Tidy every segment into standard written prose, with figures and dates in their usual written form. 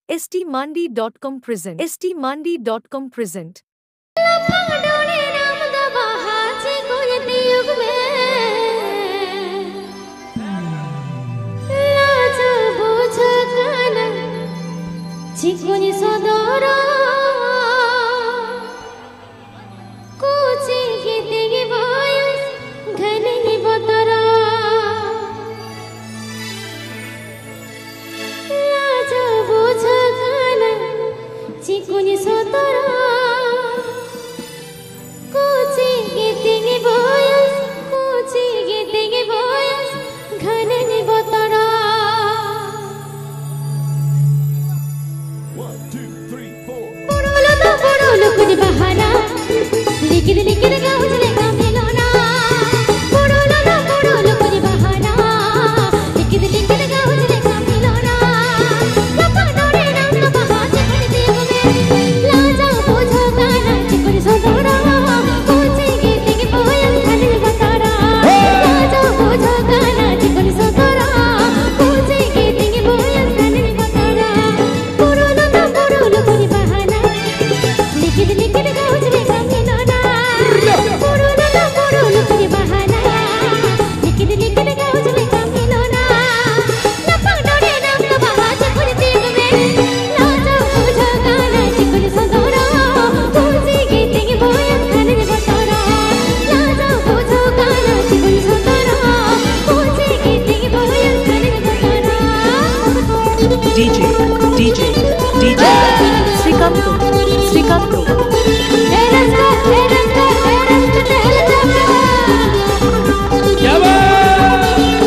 stmandi.com present. stmandi.com present. चिकुनी सदरा कोची गीते voice घने बतरा लाजा बोझ खाना चिकुनी सदरा कोची गीते वायस घने बतरा 1 2 3 4 पुरोलो कुछ बहाना लिखित गाँव चले काम मिलोना पुरोलो कुछ बहाना लिखित गाँव चले काम मिलोना लपा डोरे नाम का बहा चिकन देव में लाजा बोझो गाना चिकन सोदरा कोची गीते के बोयल खाने बतारा लाजा बोझो गाना चिकन सोदरा कोची गीते के बोयल खाने बतारा पुरोलो कुछ बहाना लिखित गाँव चले काम मिलोना पुरोलो कुछ बहाना लिखित गाँव चले काम मिलोना लपा डोरे नाम का बहा चिकन देव में लाजा बोझो गाना चिकन सोदरा कोची गीते के बोयल खाने बतारा लाजा बोझो गाना चिकन सोदरा कोची गीते के बोयल खाने बतारा DJ Srikanto क्या बात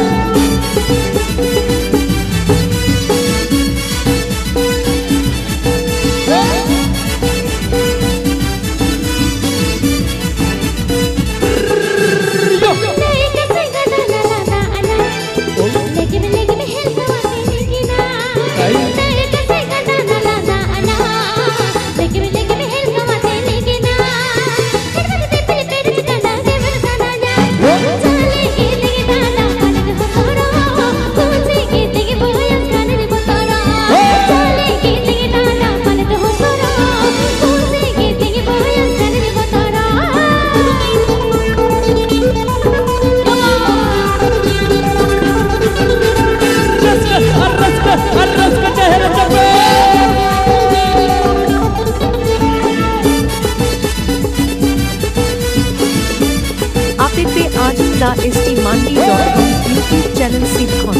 stmandi.com YouTube channel सीखो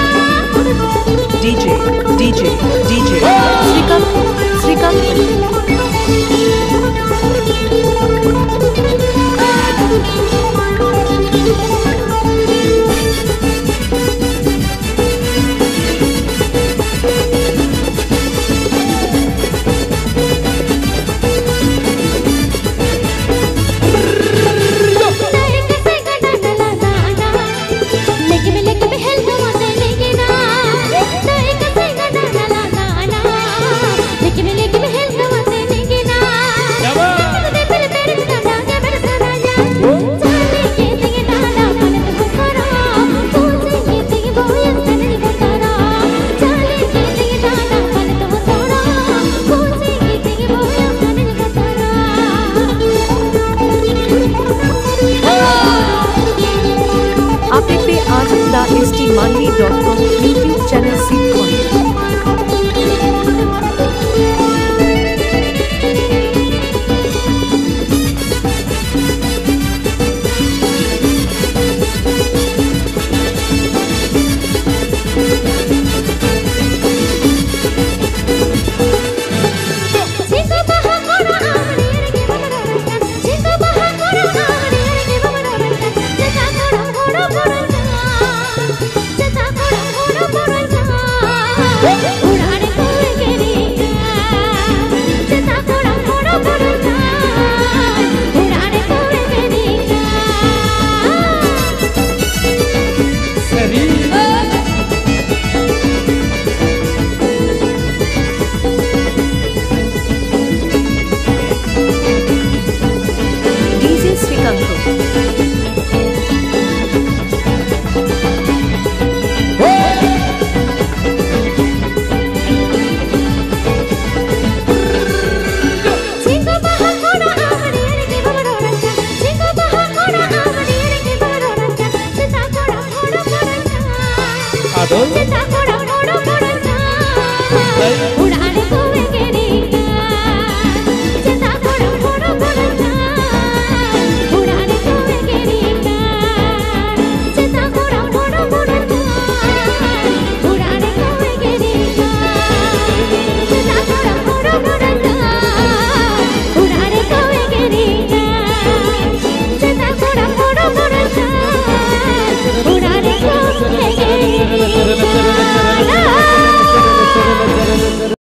DJ Srikanto